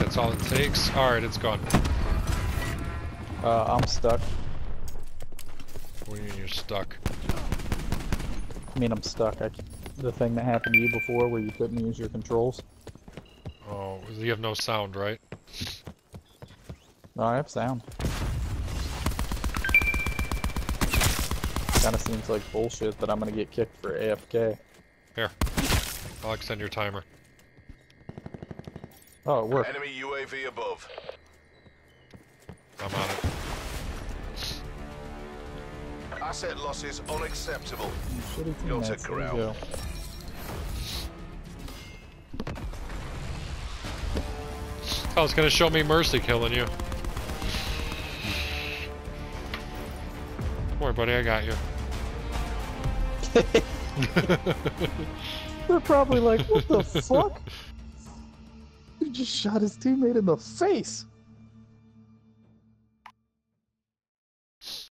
That's all it takes. Alright, it's gone. I'm stuck. What do you mean you're stuck? I mean, I'm stuck. The thing that happened to you before where you couldn't use your controls. Oh, you have no sound, right? No, I have sound. Kinda seems like bullshit that I'm gonna get kicked for AFK. Here. I'll extend your timer. Oh, it worked. Enemy UAV above. I'm on it. Asset losses unacceptable. Shitty Go to teammates. There you corral. go. Oh, it's gonna show me Mercy killing you. Don't worry, buddy, I got you. They're probably like, what the fuck? He just shot his teammate in the face.